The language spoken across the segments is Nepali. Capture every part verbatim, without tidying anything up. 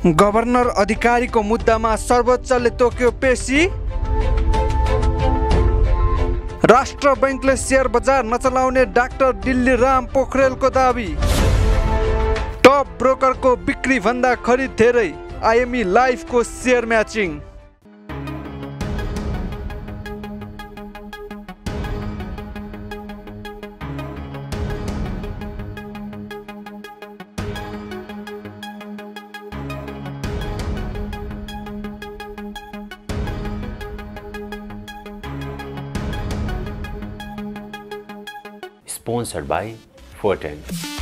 गभर्नर अधिकारीको मुद्दामा सर्वोच्चले तोक्यो पेशी। राष्ट्र बैंकले शेयर बजार नचलाउने डाक्टर दिल्ली राम पोखरेलको दाबी। टप ब्रोकरको बिक्री भन्दा खरिद धेरै, आइएमई लाइफको share matching. Sponsored by Forten.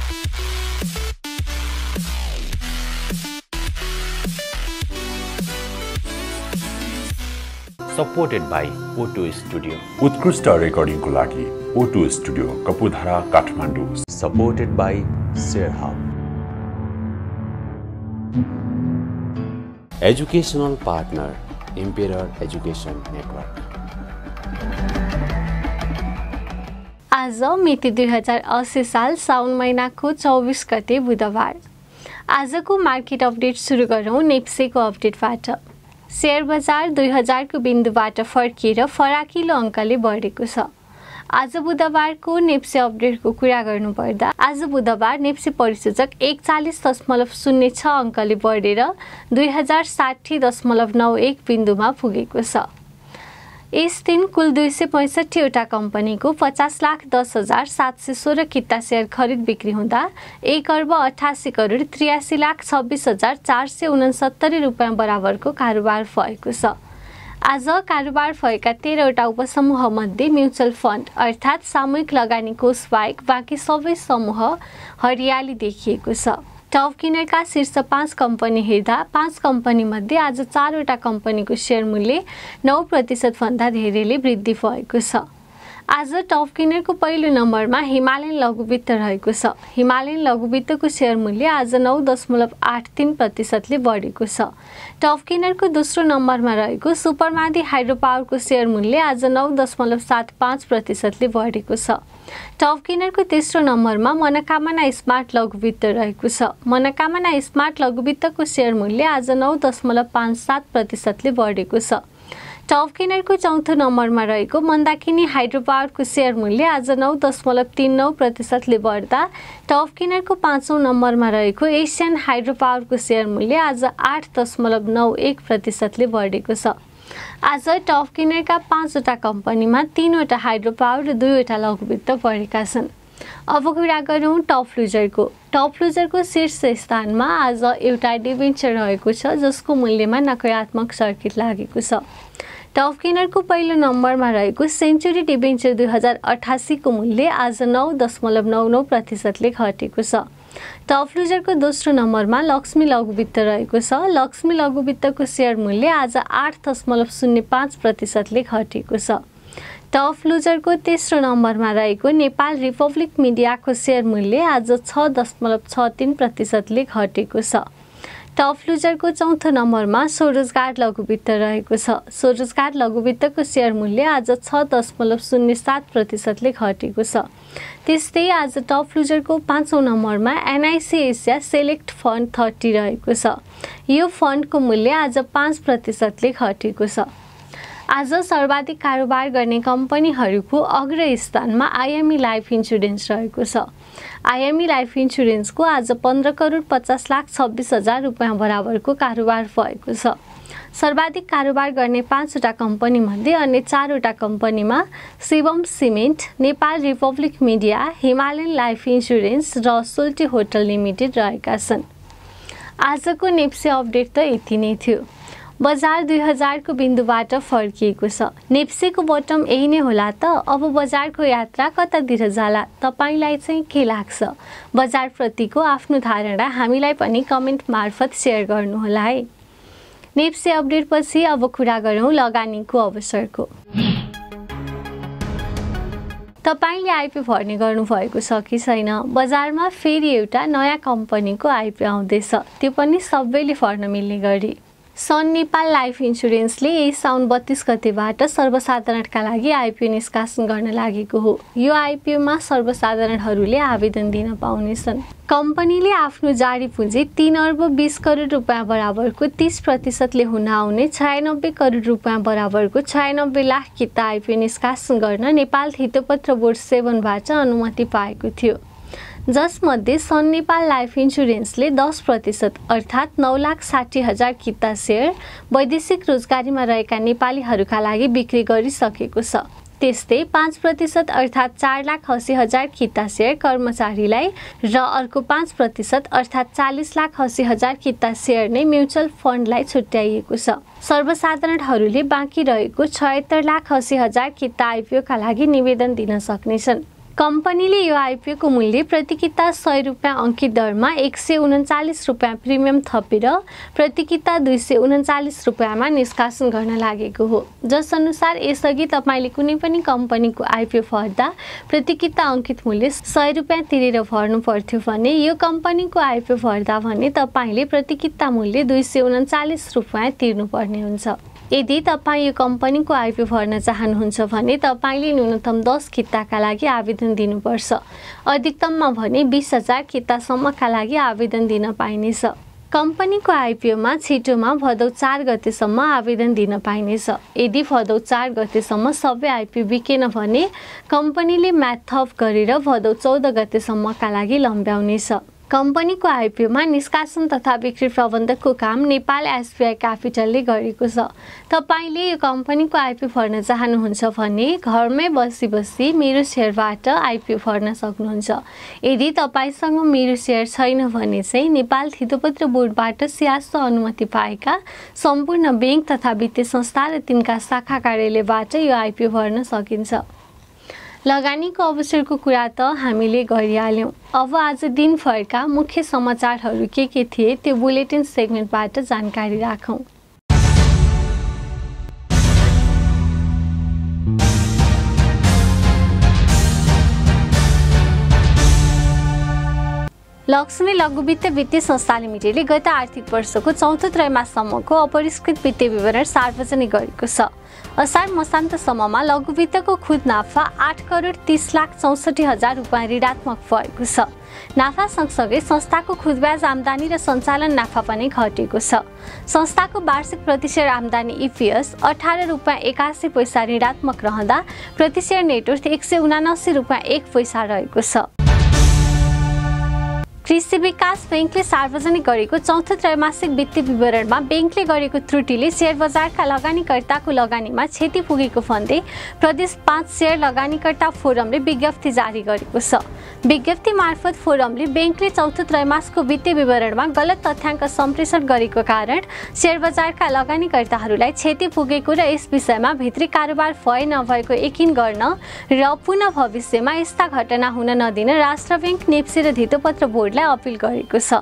Supported by O two Studio. उत्कृष्ट रेकर्डिङको लागि O two Studio कपुधरा Kathmandu. Supported by ShareHub. Educational partner Emperor Education Network. आज मिति दुई हजार अस्सी साल साउन महिनाको चौबीस गते बुधबार। आजको मार्केट अपडेट सुरु गरौँ नेप्सेको अपडेटबाट। शेयर बजार दुई हजार को बिन्दुबाट फर्किएर फराकिलो अङ्कले बढेको छ। आज बुधबारको नेप्से अपडेटको कुरा गर्नुपर्दा आज बुधबार नेप्से परिसूचक एकचालिस दशमलव शून्य छ अङ्कले बढेर दुई हजार साठी दशमलव नौ एक बिन्दुमा पुगेको छ। यस दिन कुल दुई सय पैँसठीवटा कम्पनीको पचास लाख दस हजार सात सय सोह्र किता शेयर खरिद बिक्री हुँदा एक अर्ब अठासी करोड त्रियासी लाख छब्बिस हजार चार सय उनसत्तरी रुपियाँ बराबरको कारोबार भएको छ। आज कारोबार भएका तेह्रवटा उपसमूह मध्ये म्युचुअल फन्ड अर्थात् सामूहिक लगानी कोष बाहेक बाँकी सबै समूह हरियाली देखिएको छ। टप किनरका शीर्ष पाँच कम्पनी हेर्दा पाँच कम्पनी मध्ये आज चारवटा कम्पनीको शेयर मूल्य नौ प्रतिशत भन्दा धेरैले वृद्धि भएको छ। आज टप किनरको पहिलो नम्बरमा हिमालयन लघुवित्त रहेको छ। हिमालयन लघुवित्तको शेयर मूल्य आज नौ दशमलव आठ तीन प्रतिशतले बढेको छ। टप किनरको दोस्रो नम्बरमा रहेको सुपरमादी हाइड्रो पावरको शेयर मूल्य आज नौ दशमलव सात पाँच प्रतिशतले बढेको छ। टप किनरको तेस्रो नम्बरमा मनोकामना स्मार्ट लघुवित्त रहेको छ। मनोकामना स्मार्ट लघुवित्तको शेयर मूल्य आज नौ दशमलव पाँच सात प्रतिशतले बढेको छ। टप किनरको चौथो नम्बरमा रहेको मन्दाकिनी हाइड्रो पावरको शेयर मूल्य आज नौ दशमलव तीन नौ प्रतिशतले बढ्दा टप किनरको पाँचौँ नम्बरमा रहेको एसियन हाइड्रो पावरको शेयर मूल्य आज आठ दशमलव नौ एक प्रतिशतले बढेको छ। आज टप किनरका पाँचवटा कम्पनीमा तीनवटा हाइड्रो पावर र दुईवटा लघुवित्त बढेका छन्। अब कुरा गरौँ टप लुजरको। टप लुजरको शीर्ष स्थानमा आज एउटा डिबेन्चर रहेको छ जसको मूल्यमा नकारात्मक सर्किट लागेको छ। टप किनरको पहिलो नम्बरमा रहेको सेन्चुरी डिबेन्चर दुई हजार अठासीको मूल्य आज नौ दशमलव नौ नौ प्रतिशतले घटेको छ। टप लुजरको दोस्रो नम्बरमा लक्ष्मी लघुवित्त रहेको छ। लक्ष्मी लघुवित्तको शेयर मूल्य आज आठ दशमलव शून्य पाँच प्रतिशतले घटेको छ। टप लुजरको तेस्रो नम्बरमा रहेको नेपाल रिपब्लिक मिडियाको शेयर मूल्य आज छ दशमलव छ तीन प्रतिशतले घटेको छ। टप लुजरको चौथो नम्बरमा स्वरोजगार लघुवित्त रहेको छ। स्वरोजगार लघुवित्तको शेयर मूल्य आज छ दशमलव शून्य सात प्रतिशतले घटेको छ। त्यस्तै आज टप लुजरको पाँचौँ नम्बरमा NIC Asia select fund thirty रहेको छ। यो फन्डको मूल्य आज पाँच प्रतिशतले घटेको छ। आज सर्वाधिक कारोबार गर्ने कम्पनीहरूको अग्र स्थानमा आइएमई लाइफ इन्सुरेन्स रहेको छ। आइएमई लाइफ इन्सुरेन्सको आज पन्ध्र करोड पचास लाख छब्बिस हजार रुपियाँ बराबरको कारोबार भएको छ। सर्वाधिक कारोबार गर्ने पाँचवटा कम्पनीमध्ये अन्य चारवटा कम्पनीमा Shivam cement, Nepal republic media, Himalayan life insurance र सोल्टी होटल लिमिटेड रहेका छन्। आजको नेप्से अपडेट त यति नै थियो। बजार दुई हजार को बिन्दुबाट फर्किएको छ। नेप्सेको बटम यही नै होला त। अब बजारको यात्रा कतातिर जाला तपाईलाई चाहिँ के लाग्छ? बजारप्रतिको आफ्नो धारणा हामीलाई पनि कमेन्ट मार्फत सेयर गर्नुहोला है। नेप्से अपडेट पछि अब कुरा गरौँ लगानीको अवसरको। तपाईले आइपी भर्ने गर्नुभएको छ कि छैन? बजारमा फेरि एउटा नयाँ कम्पनीको आइपी आउँदैछ, त्यो पनि सबैले भर्न मिल्ने गरी। सन नेपाल लाइफ इन्सुरेन्सले यही साउन बत्तीस गतेबाट सर्वसाधारणका लागि आइपिओ निष्कासन गर्न लागेको हो। यो आइपिओमा सर्वसाधारणहरूले आवेदन दिन पाउनेछन्। कम्पनीले आफ्नो जारी पुँजी तीन अर्ब बीस करोड रुपियाँ बराबरको तीस प्रतिशतले हुन आउने छयानब्बे करोड रुपियाँ बराबरको छयानब्बे लाख किता आइपिओ निष्कासन गर्न नेपाल थितोपत्र बोर्ड सेभेनबाट अनुमति पाएको थियो, जसमध्ये सन नेपाल लाइफ इन्सुरेन्सले दस प्रतिशत अर्थात् नौ लाख साठी हजार किता सेयर वैदेशिक रोजगारीमा रहेका नेपालीहरूका लागि बिक्री गरिसकेको छ। त्यस्तै पाँच प्रतिशत अर्थात् चार लाख अस्सी हजार किता सेयर कर्मचारीलाई र अर्को पाँच प्रतिशत अर्थात् चालिस लाख अस्सी हजार किता सेयर नै म्युचुअल फन्डलाई छुट्याइएको छ। सर्वसाधारणहरूले बाँकी रहेको छयत्तर लाख अस्सी हजार किता आइपिओका लागि निवेदन दिन सक्नेछन्। कम्पनीले यो आइपिओको मूल्य प्रति किता सय रुपियाँ अङ्कित दरमा एक सय उन्चालिस रुपियाँ प्रिमियम थपेर प्रति किता दुई सय उन्चालिस रुपियाँमा निष्कासन गर्न लागेको हो, जस अनुसार यसअघि तपाईँले कुनै पनि कम्पनीको आइपिओ भर्दा प्रति किता अङ्कित मूल्य सय रुपियाँ तिरेर भर्नु पर्थ्यो भने यो कम्पनीको आइपिओ भर्दा भने तपाईँले प्रति किता मूल्य दुई सय उन्चालिस रुपियाँ तिर्नुपर्ने हुन्छ। यदि तपाईँ यो कम्पनीको आइपिओ भर्न चाहनुहुन्छ भने तपाईँले न्यूनतम दस किताका लागि आवेदन दिनुपर्छ। अधिकतममा भने बीस हजार कितासम्मका लागि आवेदन दिन पाइनेछ। कम्पनीको आइपिओमा छिटोमा भदौ चार गतेसम्म आवेदन दिन पाइनेछ। यदि भदौ चार गतेसम्म सबै आइपिओ बिकेन भने कम्पनीले म्याथ थप गरेर भदौ चौध गतेसम्मका लागि लम्ब्याउनेछ। कम्पनीको आइपिओमा निष्कासन तथा बिक्री प्रबन्धकको काम नेपाल एसबिआई क्यापिटलले गरेको छ। तपाईँले यो कम्पनीको आइपिओ भर्न चाहनुहुन्छ भने घरमै बसी बसी मेरो सेयरबाट आइपिओ भर्न सक्नुहुन्छ। यदि तपाईँसँग मेरो सेयर छैन भने चाहिँ नेपाल थितोपत्र बोर्डबाट सियास्त अनुमति पाएका सम्पूर्ण ब्याङ्क तथा वित्तीय संस्था र तिनका शाखा कार्यालयबाट यो आइपिओ भर्न सकिन्छ। लगानीको अवसरको कुरा त हामीले गरिहाल्यौँ। अब आज दिनभरका मुख्य समाचारहरू के के थिए त्यो बुलेटिन सेगमेन्टबाट जानकारी राखौँ। लक्ष्मी लघुवित्त वित्तीय संस्था लिमिटेडले गत आर्थिक वर्षको चौथो त्रैमाससम्मको अपरिष्कृत वित्तीय विवरण सार्वजनिक गरेको छ। असार मसान्तसम्ममा लघुवित्तको खुद नाफा आठ करोड तीस लाख चौसठी हजार रुपियाँ ऋणात्मक भएको छ। नाफा सँगसँगै संस्थाको खुद ब्याज आम्दानी र सञ्चालन नाफा पनि घटेको छ। संस्थाको वार्षिक प्रतिशेयर आम्दानी इपिएस अठार रुपियाँ एकासी पैसा ऋणात्मक रहँदा प्रतिशेयर नेटवर्थ एक सय उनासी रुपियाँ एक पैसा रहेको छ। कृषि विकास ब्याङ्कले सार्वजनिक गरेको चौथो त्रैमासिक वित्तीय विवरणमा ब्याङ्कले गरेको त्रुटिले शेयर बजारका लगानीकर्ताको लगानीमा क्षति पुगेको भन्दै प्रदेश पाँच शेयर लगानीकर्ता फोरमले विज्ञप्ति जारी गरेको छ। विज्ञप्ति मार्फत फोरमले ब्याङ्कले चौथो त्रैमासको वित्तीय विवरणमा गलत तथ्याङ्क सम्प्रेषण गरेको कारण शेयर बजारका लगानीकर्ताहरूलाई क्षति पुगेको र यस विषयमा भित्री कारोबार भए नभएको यकिन गर्न र पुनः भविष्यमा यस्ता घटना हुन नदिन राष्ट्र ब्याङ्क नेप्से र धितोपत्र बोर्डलाई अपिल गरेको छ।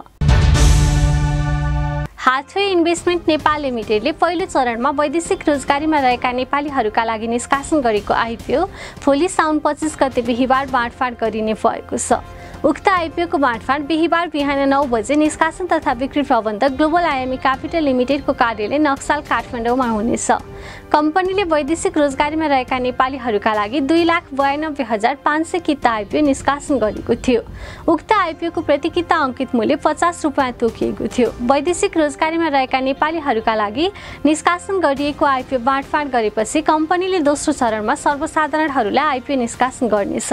हाथवे इन्भेस्टमेन्ट नेपाल लिमिटेडले पहिलो चरणमा वैदेशिक रोजगारीमा रहेका नेपालीहरूका लागि निष्कासन गरेको आइपिओ भोलि साउन पच्चिस गते बिहिबार बाँडफाँड गरिने भएको छ। उक्त आइपिओको बाँडफाँड बिहिबार बिहान नौ बजे निष्कासन तथा बिक्री प्रबन्धक ग्लोबल आइएमई क्यापिटल लिमिटेडको कार्यालय नक्साल काठमाडौँमा हुनेछ। कम्पनीले वैदेशिक रोजगारीमा रहेका नेपालीहरूका लागि दुई लाख बयानब्बे हजार पाँच सय किता आइपिओ निष्कासन गरेको थियो। उक्त आइपिओको प्रति किता अङ्कित मूल्य पचास रुपियाँ तोकिएको थियो। वैदेशिक रोजगारीमा रहेका नेपालीहरूका लागि निष्कासन गरिएको आइपिओ बाँडफाँड गरेपछि कम्पनीले दोस्रो चरणमा सर्वसाधारणहरूलाई आइपिओ निष्कासन गर्नेछ।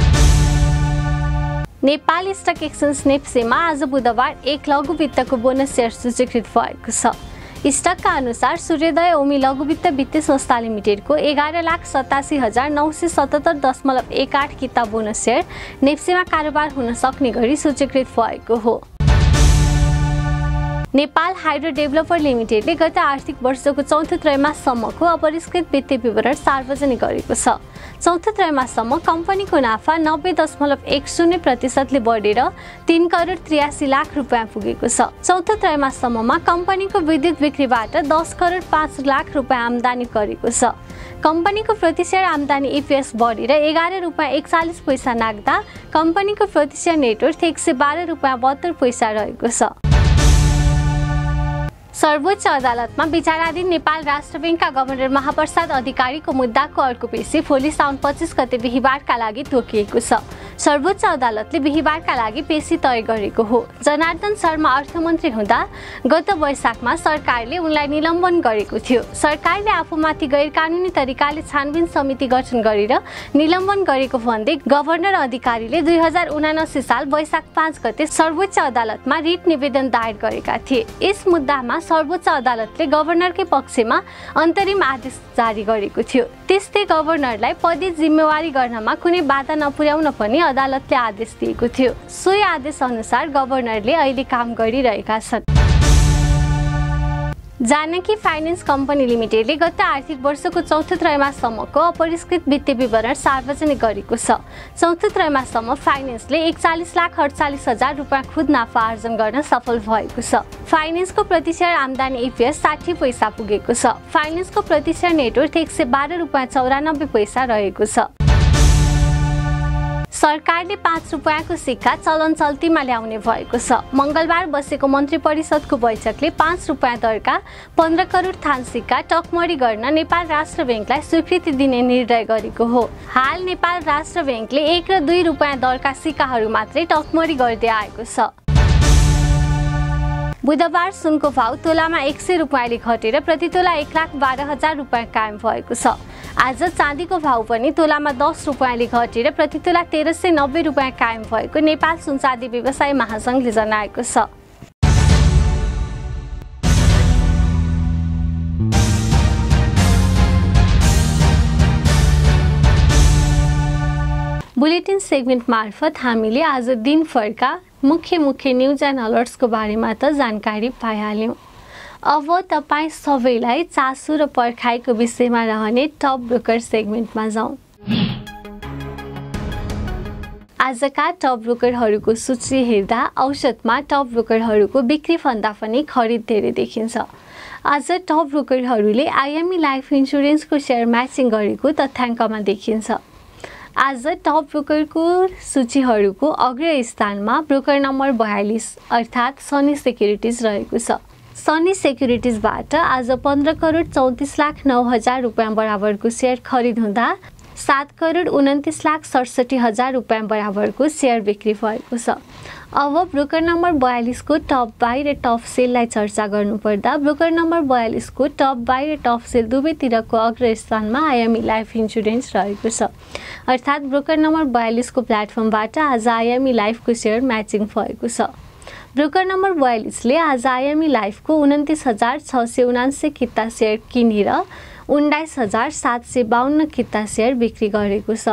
नेपाल स्टक एक्सचेन्ज नेप्सेमा आज बुधबार एक लघु वित्तको बोनस सेयर सूचीकृत भएको छ। स्टकका अनुसार सूर्योदय ओमी लघुवित्त वित्तीय संस्था लिमिटेडको एघार लाख सतासी हजार नौ सय सतहत्तर दशमलव एक आठ किता बोनस सेयर नेप्सेमा कारोबार हुन सक्ने गरी सूचीकृत भएको हो। नेपाल हाइड्रो डेभलपर लिमिटेडले गत आर्थिक वर्षको चौथो त्रैमाससम्मको अपरिष्कृत वित्तीय विवरण सार्वजनिक गरेको छ। चौथो त्रैमाससम्म कम्पनीको नाफा नब्बे दशमलव एक शून्य प्रतिशतले बढेर तीन करोड त्रियासी लाख रुपियाँ पुगेको छ। चौथो त्रैमाससम्ममा कम्पनीको विद्युत बिक्रीबाट दस करोड पाँच लाख रुपियाँ आम्दानी गरेको छ। कम्पनीको प्रतिशेयर आम्दानी इपिएस बढेर एघार रुपियाँ एकचालिस पैसा नाग्दा कम्पनीको प्रतिशेयर नेटवर्थ एक सय बाह्र रुपियाँ बहत्तर पैसा रहेको छ। सर्वोच्च अदालतमा विचाराधीन नेपाल राष्ट्र बैंकका गभर्नर महाप्रसाद अधिकारीको मुद्दाको अर्को पेशी भोलि साउन पच्चीस गते बिहीबारका लागि तोकिएको छ। सर्वोच्च अदालतले बिहीबारका लागि पेशी तय गरेको हो। जनार्दन शर्मा अर्थमन्त्री हुँदा गत वैशाखमा सरकारले उनलाई निलम्बन गरेको थियो। सरकारले आफूमाथि गैरकानुनी तरिकाले छानबिन समिति गठन गरेर निलम्बन गरेको भन्दै गभर्नर अधिकारीले दुई हजार उनासी साल वैशाख पाँच गते सर्वोच्च अदालतमा रिट निवेदन दायर गरेका थिए। यस मुद्दामा सर्वोच्च अदालतले गभर्नरकै पक्षमा अन्तरिम आदेश जारी गरेको थियो। त्यस्तै गभर्नरलाई पदीय जिम्मेवारी गर्नमा कुनै बाधा नपुर्याउन पनि अदालतले आदेश दिएको थियो। सोही आदेश अनुसार गभर्नरले अहिले काम गरिरहेका छन्। जानकी फाइनेन्स कम्पनी लिमिटेडले गत आर्थिक वर्षको चौथो त्रैमाससम्मको अपरिष्कृत वित्तीय विवरण सार्वजनिक गरेको छ। चौथो त्रैमाससम्म फाइनेन्सले एकचालिस लाख अडचालिस हजार रुपियाँ खुद नाफा आर्जन गर्न सफल भएको छ। फाइनेन्सको प्रति शेयर आम्दानी इपिएस साठी पैसा पुगेको छ। फाइनेन्सको प्रति शेयर नेटवर्थ एक सय बाह्र रुपियाँ चौरानब्बे पैसा रहेको छ। सरकारले पाँच रुपियाँको सिक्का चलन चल्तीमा ल्याउने भएको छ। मंगलबार बसेको मन्त्री परिषदको बैठकले पाँच रुपियाँ दरका पन्ध्र करोड थान सिक्का टकमरी गर्न नेपाल राष्ट्र बैंकलाई स्वीकृति दिने निर्णय गरेको हो। हाल नेपाल राष्ट्र बैंकले एक र दुई रुपियाँ दरका सिक्काहरू मात्रै टकमरी गर्दै आएको छ। बुधबार सुनको भाव तोलामा एक सय रुपियाँले घटेर प्रति तोला एक लाख बाह्र हजार रुपियाँ कायम भएको छ। आज चाँदीको भाव पनि तोलामा दस रुपियाँले घटेर प्रति तोला तेह्र सय नब्बे रुपियाँ कायम भएको नेपाल सुनचाँदी व्यवसाय महासंघले जनाएको छ। बुलेटिन सेगमेन्ट मार्फत हामीले आज दिनभरका मुख्य मुख्य न्युज एन्ड अलर्ट्सको बारेमा त जानकारी पाइहाल्यौँ। अब तपाईँ सबैलाई चासो र पर्खाइको विषयमा रहने टप ब्रोकर सेगमेन्टमा जाउँ। आजका टप ब्रोकरहरूको सूची हेर्दा औसतमा टप ब्रोकरहरूको बिक्री भन्दा पनि खरिद धेरै देखिन्छ। आज टप ब्रोकरहरूले आइएमई लाइफ इन्सुरेन्सको सेयर म्याचिङ गरेको तथ्याङ्कमा देखिन्छ। आज टप ब्रोकरको सूचीहरूको अग्र स्थानमा ब्रोकर नम्बर बयालीस अर्थात् सनी सेक्युरिटिज रहेको छ। सनी सेक्युरिटिजबाट आज पन्ध्र करोड चौतिस लाख नौ हजार रुपियाँ बराबरको सेयर खरिद हुँदा सात करोड उन्तिस लाख सडसठी हजार रुपियाँ बराबरको सेयर बिक्री भएको छ। अब ब्रोकर नम्बर बयालीसको टप बाई र टप सेललाई चर्चा गर्नुपर्दा ब्रोकर नम्बर बयालीसको टप बाई र टप सेल दुवैतिरको अग्र स्थानमा आइएमई लाइफ इन्सुरेन्स रहेको छ। अर्थात् ब्रोकर नम्बर बयालीसको प्लेटफर्मबाट आज आइएमई लाइफको सेयर म्याचिङ भएको छ। ब्रोकर नम्बर बयालीसले आज आइएमई लाइफको उन्तिस हजार छ सय उनासी किता सेयर किनेर उन्नाइस हजार सात सय बाहन्न किता सेयर बिक्री गरेको छ।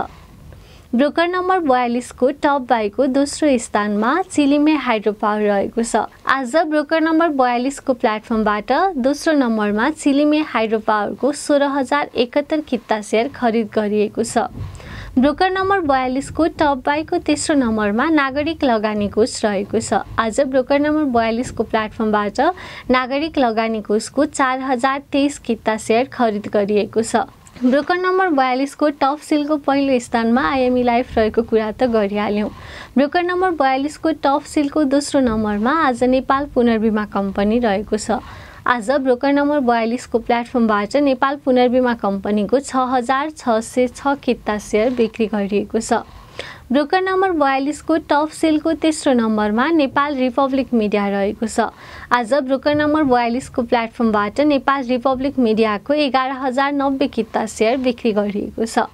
ब्रोकर नम्बर बयालीसको टप बाईको दोस्रो स्थानमा चिलिमे हाइड्रो पावर रहेको छ। आज ब्रोकर नम्बर बयालीसको प्लेटफर्मबाट दोस्रो नम्बरमा चिलिमे हाइड्रो पावरको सोह्र हजार एकहत्तर किता सेयर खरिद गरिएको छ। ब्रोकर नम्बर बयालीसको टप बाईको तेस्रो नम्बरमा नागरिक लगानी कोष रहेको छ। आज ब्रोकर नम्बर बयालीसको प्लेटफर्मबाट नागरिक लगानी कोषको चार हजार तेइस किता सेयर खरिद गरिएको छ। ब्रोकर नम्बर बयालीसको टप सेलको पहिलो स्थानमा आइएमई लाइफ रहेको कुरा त गरिहाल्यौँ। ब्रोकर नम्बर बयालीसको टप सेलको दोस्रो नम्बरमा आज नेपाल पुनर्बिमा कम्पनी रहेको छ। आज ब्रोकर नम्बर बयालीसको प्लेटफर्मबाट नेपाल पुनर्बिमा कम्पनीको छ हजार छ सय छ किता सेयर बिक्री गरिएको छ। ब्रोकर नम्बर बयालीसको टप सेलको तेस्रो नम्बरमा नेपाल रिपब्लिक मिडिया रहेको छ। आज ब्रोकर नम्बर बयालीसको प्लेटफर्मबाट नेपाल रिपब्लिक मिडियाको एघार हजार नब्बे किता सेयर बिक्री गरिएको छ।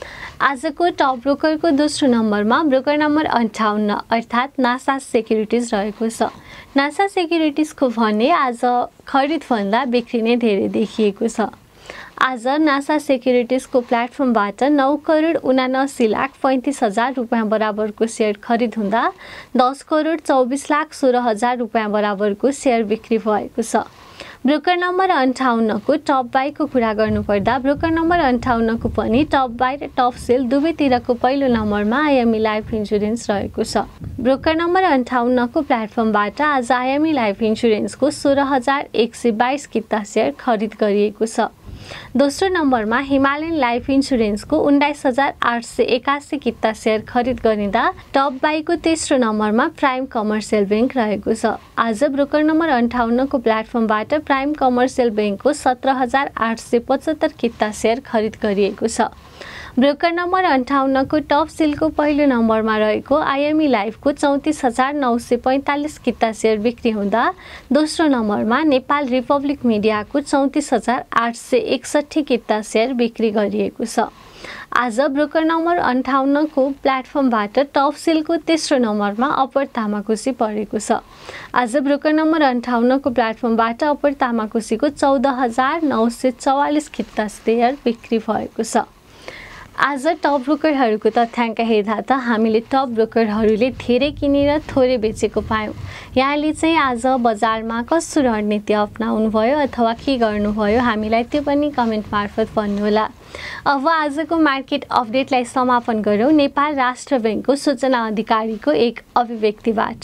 आजको टप ब्रोकरको दोस्रो नम्बरमा ब्रोकर नम्बर अन्ठाउन्न अर्थात् नासा सेक्युरिटिज रहेको छ। नासा सेक्युरिटिजको भने आज खरिदभन्दा बिक्री नै धेरै देखिएको छ। आज नासा सेक्युरिटिजको प्लेटफर्मबाट नौ करोड उनासी लाख पैँतिस हजार रुपियाँ बराबरको सेयर खरिद हुँदा दस करोड चौबिस लाख सोह्र हजार रुपियाँ बराबरको सेयर बिक्री भएको छ। ब्रोकर नम्बर अन्ठाउन्नको टप बाईको कुरा गर्नुपर्दा ब्रोकर नम्बर अन्ठाउन्नको पनि टप बाई र टप सेल दुवैतिरको पहिलो नम्बरमा आइएमई लाइफ इन्सुरेन्स रहेको छ। ब्रोकर नम्बर अन्ठाउन्नको प्लेटफर्मबाट आज आइएमई लाइफ इन्सुरेन्सको सोह्र हजार एक सय बाइस किता सेयर खरिद गरिएको छ। दोस्रो नम्बरमा हिमालयन लाइफ इन्सुरेन्सको उन्नाइस हजार आठ सय एकासी किता सेयर खरिद गरिँदा टप बाईको तेस्रो नम्बरमा प्राइम कमर्सियल ब्याङ्क रहेको छ। आज ब्रोकर नम्बर अन्ठाउन्नको प्लेटफर्मबाट प्राइम कमर्सियल ब्याङ्कको सत्र हजार आठ सय पचहत्तर किता सेयर खरिद गरिएको छ। ब्रोकर नम्बर अन्ठाउन्नको टप सिलको पहिलो नम्बरमा रहेको आइएमई लाइफको चौतिस हजार नौ सय पैँतालिस किता सेयर बिक्री हुँदा दोस्रो नम्बरमा नेपाल रिपब्लिक मिडियाको चौतिस हजार आठ सय एकसट्ठी किता सेयर बिक्री गरिएको छ। आज ब्रोकर नम्बर अन्ठाउन्नको प्लेटफर्मबाट टप सिलको तेस्रो नम्बरमा अप्पर तामाकोसी परेको छ। आज ब्रोकर नम्बर अन्ठाउन्नको प्लेटफर्मबाट अप्पर तामाकोसीको चौध हजार नौ सय चौवालिस किता सेयर बिक्री भएको छ। आज टप ब्रोकरहरूको तथ्याङ्क हेर्दा त हामीले टप ब्रोकरहरूले धेरै किनेर थोरै बेचेको पायौँ। यहाँले चाहिँ आज बजारमा कस्तो रणनीति अपनाउनु भयो अथवा के गर्नुभयो हामीलाई त्यो पनि कमेन्ट मार्फत भन्नुहोला। अब आजको मार्केट अपडेटलाई समापन गरौँ नेपाल राष्ट्र ब्याङ्कको सूचना अधिकारीको एक अभिव्यक्तिबाट।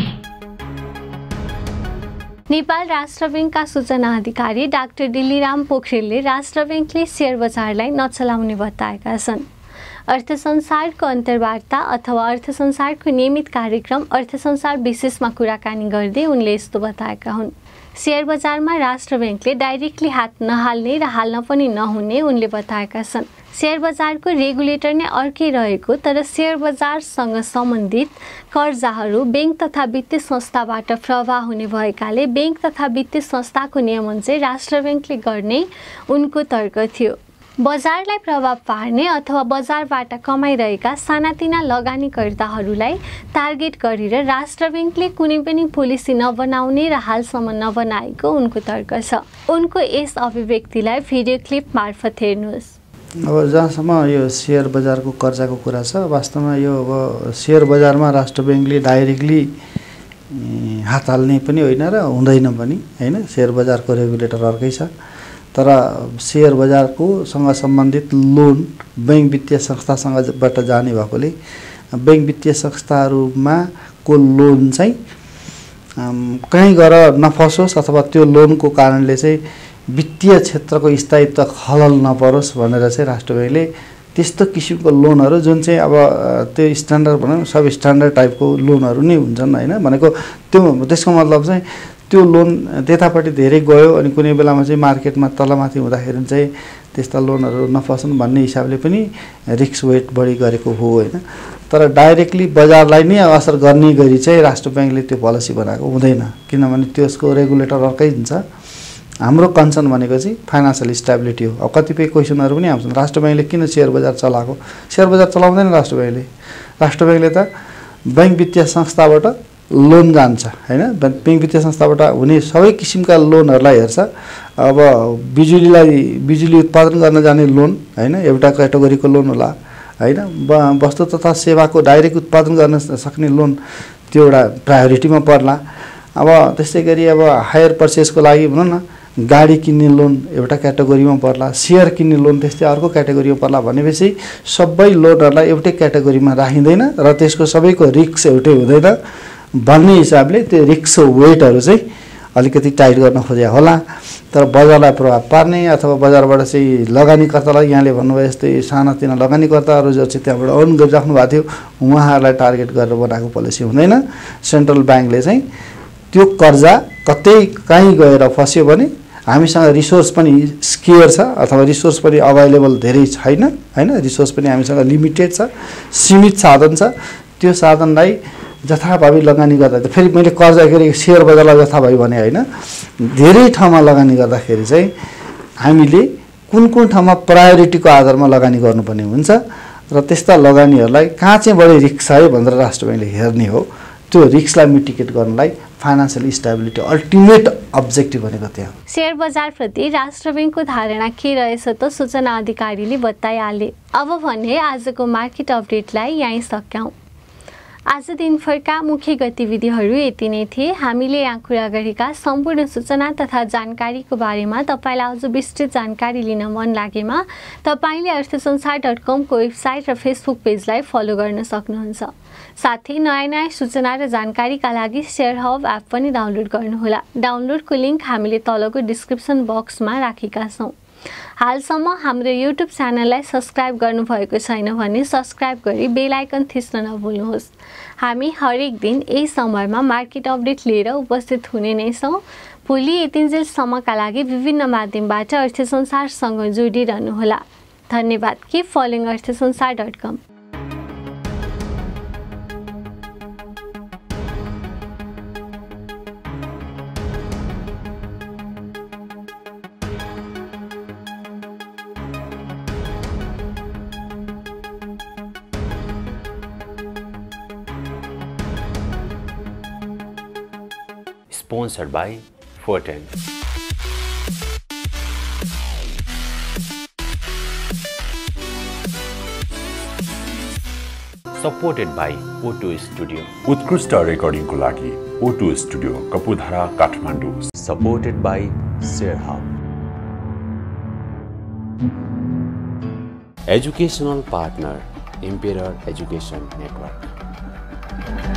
नेपाल राष्ट्र ब्याङ्कका सूचना अधिकारी डाक्टर दिल्लीराम पोखरेलले राष्ट्र ब्याङ्कले सेयर बजारलाई नचलाउने बताएका छन्। अर्थसंसारको अन्तर्वार्ता अथवा अर्थसंसारको नियमित कार्यक्रम अर्थसंसार विशेषमा कुराकानी गर्दै उनले यस्तो बताएका हुन्। सेयर बजारमा राष्ट्र ब्याङ्कले डाइरेक्टली हात नहाल्ने र हाल्न पनि नहुने उनले बताएका छन्। सेयर बजारको रेगुलेटर नै अर्कै रहेको तर सेयर बजारसँग सम्बन्धित कर्जाहरू ब्याङ्क तथा वित्तीय संस्थाबाट प्रवाह हुने भएकाले ब्याङ्क तथा वित्तीय संस्थाको नियमन चाहिँ राष्ट्र ब्याङ्कले गर्ने उनको तर्क थियो। बजारलाई प्रभाव पार्ने अथवा बजारबाट कमाइरहेका सानातिना लगानीकर्ताहरूलाई टार्गेट गरेर राष्ट्र ब्याङ्कले कुनै पनि पोलिसी नबनाउने र हालसम्म नबनाएको उनको तर्क छ। उनको यस अभिव्यक्तिलाई भिडियो क्लिप मार्फत हेर्नुहोस्। अब जहाँसम्म यो सेयर बजारको कर्जाको कुरा छ, वास्तवमा यो अब सेयर बजारमा राष्ट्र ब्याङ्कले डाइरेक्टली हात हाल्ने पनि होइन र हुँदैन पनि होइन। सेयर बजारको रेगुलेटर अर्कै छ तर सेयर बजारको सँग सम्बन्धित लोन ब्याङ्क वित्तीय संस्थासँगबाट जाने भएकोले ब्याङ्क वित्तीय संस्थाहरूमा को लोन चाहिँ कहीँ गएर नफसोस् अथवा त्यो लोनको कारणले चाहिँ वित्तीय क्षेत्रको स्थायित्व खलल नपरोस् भनेर चाहिँ राष्ट्र ब्याङ्कले त्यस्तो किसिमको लोनहरू जुन चाहिँ अब त्यो स्ट्यान्डर्ड भनौँ सब स्ट्यान्डर्ड टाइपको लोनहरू नै हुन्छन् होइन। भनेको त्यो त्यसको मतलब चाहिँ त्यो लोन त्यतापट्टि धेरै गयो अनि कुनै बेलामा चाहिँ मार्केटमा तलमाथि हुँदाखेरि चाहिँ त्यस्ता लोनहरू नफसन् भन्ने हिसाबले पनि रिस्क वेट बढी गरेको हो होइन। तर डाइरेक्टली बजारलाई नै असर गर्ने गरी चाहिँ राष्ट्र ब्याङ्कले त्यो पोलिसी बनाएको हुँदैन किनभने त्यसको रेगुलेटर अर्कै हुन्छ। हाम्रो कन्सर्न भनेको चाहिँ फाइनेन्सियल स्टेबिलिटी हो। अब कतिपय क्वेसनहरू पनि आउँछन् राष्ट्र ब्याङ्कले किन सेयर बजार चलाएको? सेयर बजार चलाउँदैन राष्ट्र ब्याङ्कले। राष्ट्र ब्याङ्कले त ब्याङ्क वित्तीय संस्थाबाट लोन जान्छ होइन। ब्याङ्क वित्तीय संस्थाबाट हुने सबै किसिमका लोनहरूलाई हेर्छ। अब बिजुलीलाई बिजुली उत्पादन गर्न जाने लोन होइन एउटा क्याटेगोरीको लोन होला होइन। वस्तु तथा सेवाको डाइरेक्ट उत्पादन गर्न सक्ने लोन त्यो एउटा प्रायोरिटीमा पर्ला। अब त्यस्तै गरी अब हायर पर्चेसको लागि भनौँ न गाडी किन्ने लोन एउटा क्याटेगोरीमा पर्ला, सेयर किन्ने लोन त्यस्तै अर्को क्याटेगोरीमा पर्ला भनेपछि सबै लोनहरूलाई एउटै क्याटेगोरीमा राखिँदैन र त्यसको सबैको रिस्क एउटै हुँदैन भन्ने हिसाबले त्यो रिस्क वेटहरू चाहिँ अलिकति टाइट गर्न खोजे होला। तर बजारलाई प्रभाव पार्ने अथवा बजारबाट चाहिँ लगानीकर्तालाई यहाँले भन्नुभयो यस्तै सानातिना लगानीकर्ताहरू जो चाहिँ त्यहाँबाट अर्न गरिराख्नु भएको थियो उहाँहरूलाई टार्गेट गरेर बनाएको पोलिसी हुँदैन। सेन्ट्रल ब्याङ्कले चाहिँ त्यो कर्जा कतै कहीँ गएर फस्यो भने हामीसँग रिसोर्स पनि स्केयर छ अथवा रिसोर्स पनि अभाइलेबल धेरै छैन होइन। रिसोर्स पनि हामीसँग लिमिटेड छ, सीमित साधन छ। त्यो साधनलाई जथाभावी लगानी गर्दा फेरि मैले कर्जा के अरे सेयर बजारलाई जथाभावी भने होइन धेरै ठाउँमा लगानी गर्दाखेरि चाहिँ हामीले कुन कुन ठाउँमा प्रायोरिटीको आधारमा लगानी गर्नुपर्ने हुन्छ र त्यस्ता लगानीहरूलाई कहाँ चाहिँ बढी रिस्क छ है भनेर राष्ट्र ब्याङ्कले हेर्ने हो। त्यो रिस्कलाई मिटिगेट गर्नलाई फाइनेन्सियल स्टेबिलिटी अल्टिमेट अब्जेक्टिभ भनेको त्यहाँ। सेयर बजारप्रति राष्ट्र ब्याङ्कको धारणा के रहेछ त सूचना अधिकारीले बताइहाले। अब भने आजको मार्केट अपडेटलाई यहीँ सक्यौँ। आज दिनभरका मुख्य गतिविधिहरू यति नै थिए। हामीले यहाँ कुरा गरेका सम्पूर्ण सूचना तथा जानकारीको बारेमा तपाईँलाई अझ विस्तृत जानकारी लिन मन लागेमा तपाईँले अर्थसंसार डट कमको वेबसाइट र फेसबुक पेजलाई फलो गर्न सक्नुहुन्छ। साथै नयाँ नयाँ सूचना र जानकारीका लागि सेयर हब एप पनि डाउनलोड गर्नुहोला। डाउनलोडको लिङ्क हामीले तलको डिस्क्रिप्सन बक्समा राखेका छौँ। हालसम्म हाम्रो युट्युब च्यानललाई सब्स्क्राइब गर्नुभएको छैन भने सब्स्क्राइब गरी बेल आइकन थिच्न नभुल्नुहोस्। हामी हरेक दिन यही समयमा मार्केट अपडेट लिएर उपस्थित हुने नै छौँ। भोलि यतिन्जेलसम्मका लागि विभिन्न माध्यमबाट अर्थसंसारसँग जोडिरहनुहोला। धन्यवाद। Keep following arthasansar dot com. Sponsored by Forten. Supported by O two Studio. उत्कृष्ट रेकर्डिङको लागि O two Studio कपुधरा Kathmandu. Supported by ShareHub. Educational partner Embedding Education Network.